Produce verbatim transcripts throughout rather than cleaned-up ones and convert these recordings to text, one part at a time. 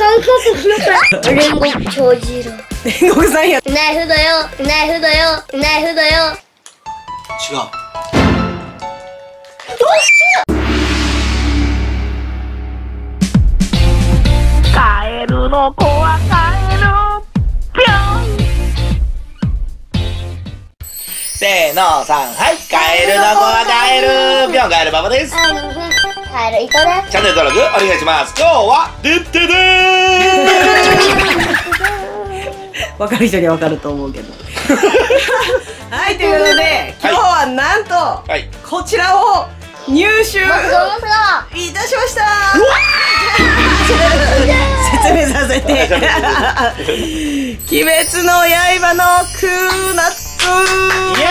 韓国の煉獄長次郎。 煉獄さんや。 ナイフだよ、ナイフだよ、ナイフだよ。 違う。 どうしよう。 カエルの子はカエルぴょん。 せーの、さん、はい。カエルの子はカエルぴょん、カエルパパです。 あの、カエルいとね。 チャンネル登録お願いします。今日は、でってでー分かる人には分かると思うけど。はい、ということで、今日はなんと、 はい。 こちらを入手いどうぞ。 たしました。説明させて。鬼滅の刃のクーナッツ。 イエ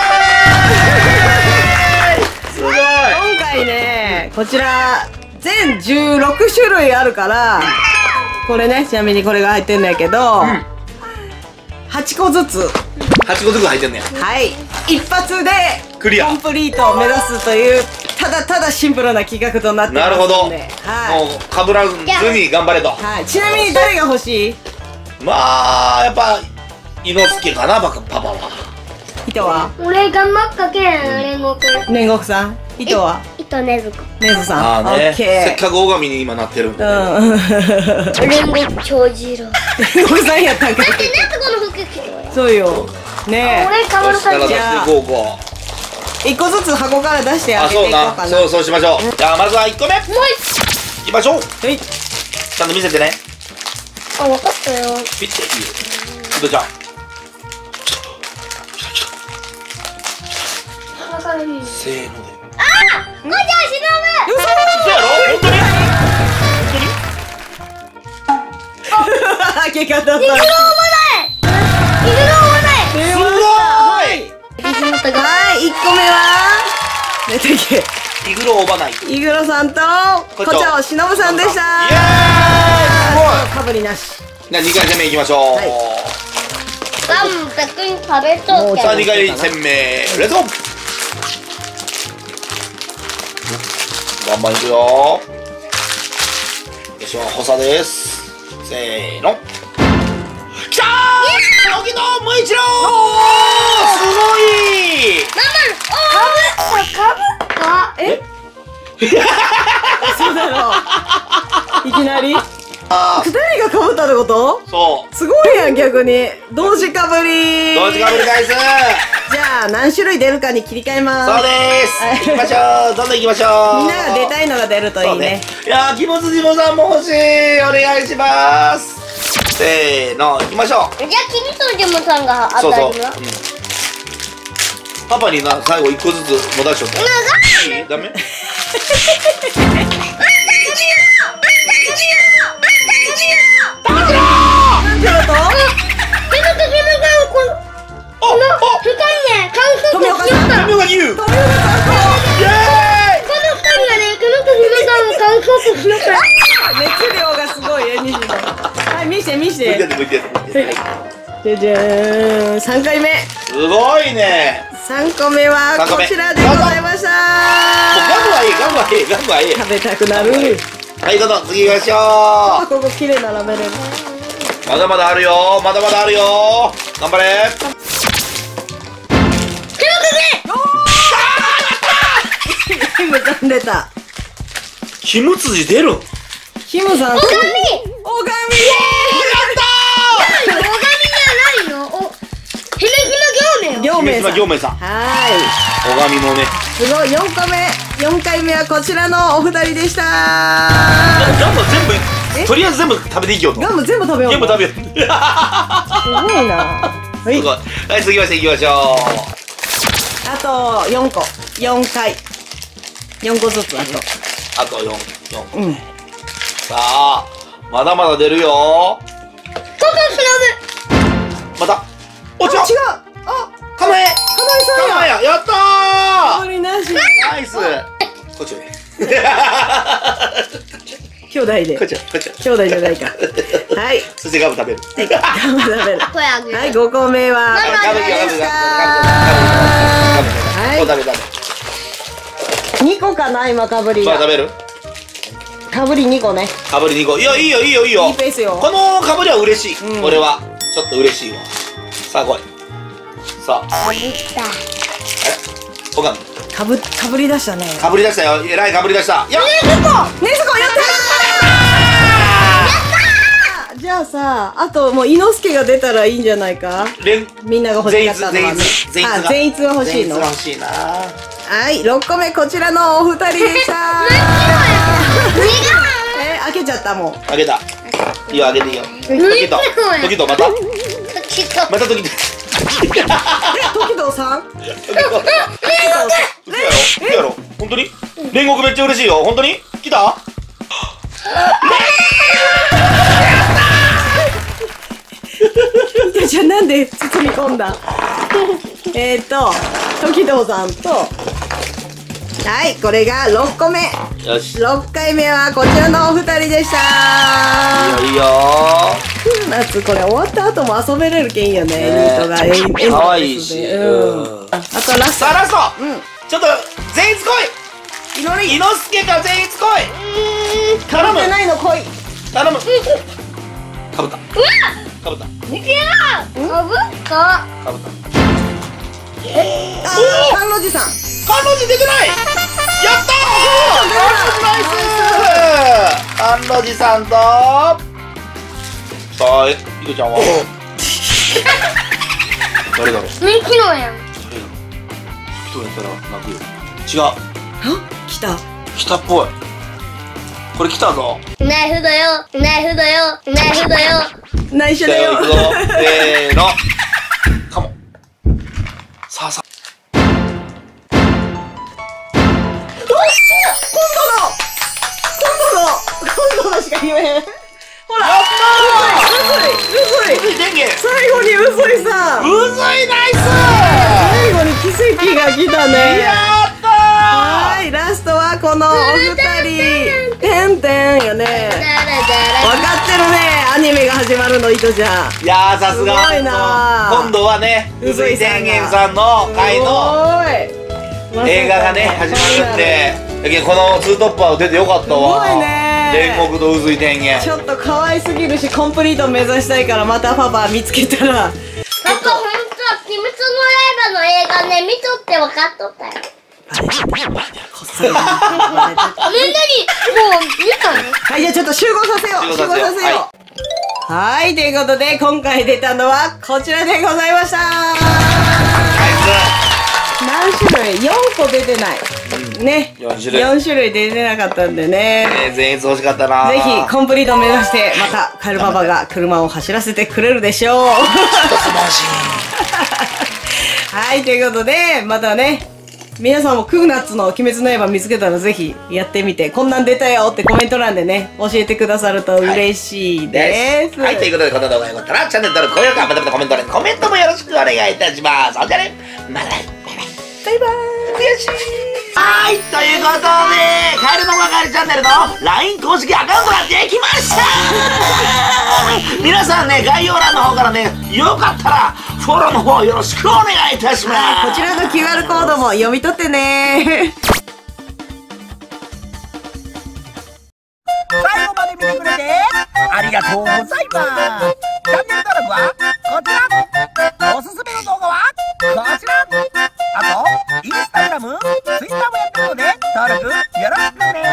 ーイすごい。 今回ね、こちら全じゅうろくしゅるいあるから、これね、ちなみにこれが入ってんだけど、はちこずつ、 はちこずつ入ってんねや。 はい、一発でクリアコンプリートを目指すという、ただただシンプルな企画となってますなるほど。もので、はう、かぶらずに頑張れと。 い、はい、ちなみに誰が欲しい？ まあ、やっぱ、伊之助かな、パパは。 人は俺頑張ったけん、煉獄。 煉獄さん、人は糸ねずこ。 ねずさん。 ああね、 オッケー。 せっかく大神に今なってるんでね。 うん。 煉獄長次郎。 煉獄さんやったんかい。 で、ねずこの服着てる。 そうよ。ね俺かぶるかよし、だから出していこうこえ、一個ずつ箱から出してう。あ、 あげてそうな。 いこうかな。 そう、そうしましょう。じゃあ、まずはいっこめ。 もういきましょう。 はい。 ちゃんと見せてね。 一あ、分かったよ。 ピッていいよ。ひとちゃん。 分かるよ。 せーので。 ああ、こいちゃん、しのぶ。 嘘やろ本当に開け方さん。 水の重ない。水の重ない。 出すごまーいしたはい、いっこめは出てけ。 イグロオーバーナイト。 イグロさんとこちらこちらをしのぶさんでした。 イエーイかぶりなし。 すごいじゃあにかい戦目いきましょう。 はいガム、たくん食べとけ。 さあにかい戦目、レッツゴーバンバンいくよ。よいしょ、補佐です。せーの。きたー荻野無一郎すごいママ、お、かぶ、かぶ。 え？そうだろう。いきなりあ二人がかぶったってこと？ ーそう。 すごいやん、逆に。同時かぶり。 同時かぶり返すじゃあ何種類出るかに切り替えます。 そうです行きましょうどんどん行きましょうみんなが出たいのが出るといいね。 いやー、気持ちじもさんも欲しいお願いしますせーの、行きましょうじゃあ、君とジムさんが当そうそう、 たりな。 うんパパにな、最後いっこずつも出しとった長い。 ダメなんでだと？ 君とジムさん、この、この、二人ね、韓国を切った。 富岡牛イエーイ富岡さんとこの二人がね、君とジムさんを韓国を切った。 熱量がすごいえ、西野。はい、見して見し向いてて。 て向いてて向いててじゃじゃーん、さんかいめ。 すごいねさんこめは三個目こちらでございましたもうガムはいいガムはいいガムはいい食べたくなる。 はいどうぞ次行きましょあ、ここ綺麗並べれる。 うまだまだあるよまだまだあるよ頑張れキムさん出た。 キムツジ出るんキムさん。おおかみ。 おがみおかみじゃないよ。お、ひめひめ業行名さん。 行名さんは小神のねい。すごい、よんこめ。よんかいめはこちらのお二人でした。 ガム全え部とりあえず全部食べていきようとガム全部食べよう。 全部食べようすごいな。はいすごい。はい、続きましていきましょあとよんこ。よんかい。よんこずつあと。 う。あとよん、よん。 うん。 さあ、まだまだ出るよ。 ここしまた。お、違う。 あ、違う。あ、 かまえ。 かなえさんや。 かまえや。やったかぶりなし。 ー。ナイス。こっちね。 兄弟で。 こっちこっち。 兄弟じゃないか。はい。 そしてガム食べる。 ガム食べる。 これあげる。 はい、ごこめは。 ママガムいいよガムガムガムガムガムガムガムガムガムガムガムガムにこかな、今かぶりが。 まだ食べる。 かぶりにこね。 かぶりにこ。いや、いいよいいよいいよ。 いいペースよ。 このかぶりは嬉しい。 うん俺はちょっと嬉しいわ。さあ来い。さあ、 かぶった。 おかんかぶ、かぶり出したね。 かぶり出したよ。えらいかぶり出した。やっねずこやったー。じゃあさ、あともう伊之助が出たらいいんじゃないか。 れんみんなが欲しかったのはね。 全員あ、全員が欲しいの。 全員が欲しいな。 はい、ろっこめこちらのお二人でした。え、開けちゃったもん。 あげた。いいよ、あげていいよ。時と時とまたまた時と。 え、時藤さん。 嘘やろ嘘やろ本当に煉獄めっちゃ嬉しいよ。本当に来た。 じゃあなんで包み込んだ。えっと時藤さんと、はい、これがろっこめ。 よし。 ろっかいめはこちらのお二人でした。 いいよいいよ。 夏これ終わった後も遊べれるけんよね。ニねートがエンエンドレスで。 かわいいし。 うん。あとラスト。 さあラスト。 うん。 ちょっと全員来い。 いのり。 伊之助か全員来い。頼むかぶってないの来い。 頼む。かぶった。かぶった。 いくよ。かぶった。 かぶった。 あー、甘露寺さん。 甘露寺出てない。やったー。ナイス。甘露寺さんと。さあ、いくちゃんは。誰だろう。 人気のやん。 人やったら泣くよ。違う。 あ、来た。 来たっぽい。これ来たぞ。 ナイフだよ。ナイフだよ。ナイフだよ。 内緒だよ。 行くぞ。せーの。カモン。さあさあ。 今度の今度のしか言えへん。ほら、 やったー。 うずい、うずい、 電源。 最後にうずいさん。 うずいナイス。 最後に奇跡が来たね。 やったー。 はい、ラストはこのお二人。てんてんよね。分かってるね。アニメが始まるの、糸ちゃん。 いやー、さすが。 すごいなー。 今度はね、うずい天元さんの回のの映画がね始まるんで、だけどこのツートッパーを出てよかったわ。 すごいね。 煉獄とうずい天元。 ちょっと可愛すぎるし、コンプリート目指したいから、またパパ見つけたら。 パパ、ほんと、鬼滅の刃の映画ね、見とって分かっとったよ。 こっそり。 みんなに、もう、見たの？ はい、じゃあちょっと集合させよう。 集合させよう集合させよう。はい、ということで、今回出たのはこちらでございました。何種類 ?よん 個出てない。ね。 よん種類よん種類出てなかったんでね。 ね、全員欲しかったな。 ぜひコンプリート目指してまたカエルパパが車を走らせてくれるでしょう。はい、ということでまたね、皆さんもクーナッツの鬼滅の刃見つけたらぜひやってみて、こんなん出たよってコメント欄でね教えてくださると嬉しいです。 はい、ということでこの動画がよかったらチャンネル登録、高評価、またまたコメント欄にコメントもよろしくお願いいたします。それじゃあね、またね、バイバイ。 バイバーイ。 悔しい。はい、ということで、カエルのまかえりチャンネルの ライン 公式アカウントができました皆さんね、概要欄の方からね、よかったらフォローの方よろしくお願いいたします。 こちらの キューアール コードも読み取ってね。 最後まで見てくれてありがとうございます。チャンネル登録はこちら。おすすめの動画はこちら。あとインスタグラム、ツイッターもやってるので登録よろしくね。